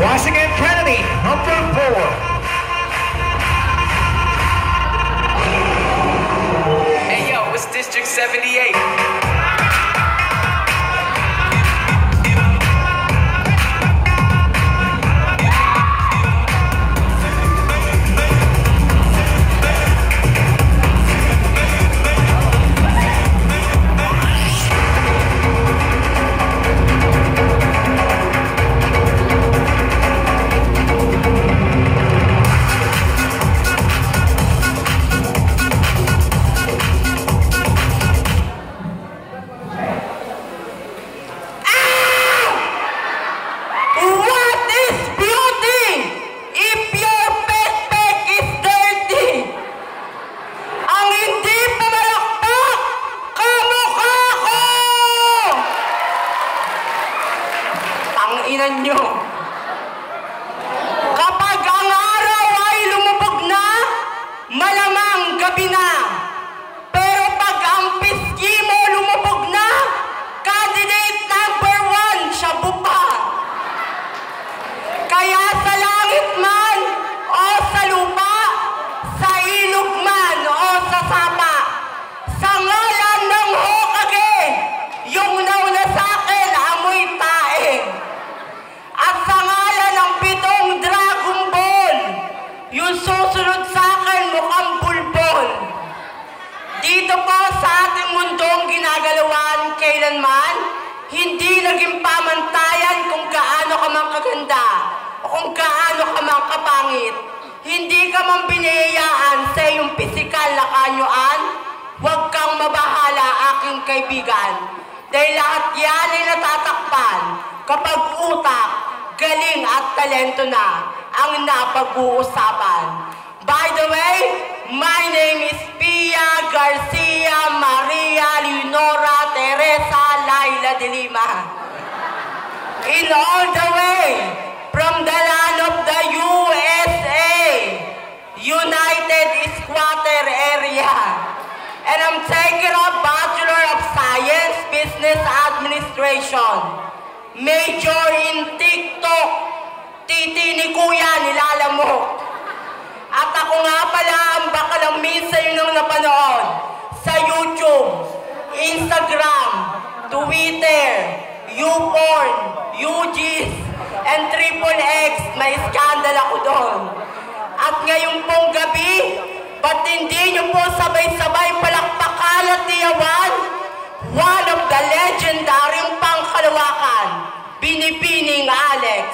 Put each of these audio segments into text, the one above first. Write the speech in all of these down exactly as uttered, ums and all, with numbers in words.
Washington Kennedy, number four. Hey yo, it's District seventy-eight. Nyo. Kapag ang araw ay lumubog na, malamang gabi na. Pero pag ang pisngi mo lumubog na, candidate number one, siya bupa. Kaya sa langit man o sa lupa, sa ilog man o sa sapa, sa ngalan ng Hokage, yung nauna sa akin, amoy taeng. At sa ngalan ng pitong Dragon Ball, yung susunod sa akin mukhang bulbol. Dito po sa ating mundong ginagalawan kailanman, hindi naging pamantayan kung gaano ka man kaganda o kung gaano ka man kapangit. Hindi ka man biniyayaan sa iyong pisikal na kanyuan, huwag kang mabahala aking kaibigan. Dahil lahat yan ay natatakpan kapag utak, galing at talento na ang napag-uusapan. By the way, my name is Pia Garcia Maria Leonora Teresa Laila de Lima. In all the way, from the land of the U S A, United Squatter Area. And I'm taking a Bachelor of Science, Business Administration. Major in TikTok. Titi ni Kuya, nilala mo. At ako nga pala ang bakalang minsan yun ang napanood sa YouTube, Instagram, Twitter, YouPorn, U G S, and Triple X. May scandal ako doon. At ngayon pong gabi, ba't hindi nyo po sabay-sabay palakpakan at tiyawan? One of the legendaryong pangkalawakan, Binibining Alex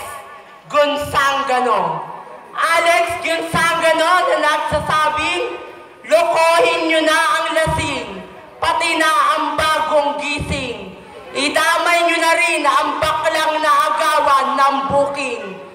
Gonzangano. Alex Gonzangano na nagsasabing, lokohin nyo na ang lasing, pati na ang bagong gising. Idamay nyo na rin ang baklang naagawan ng booking.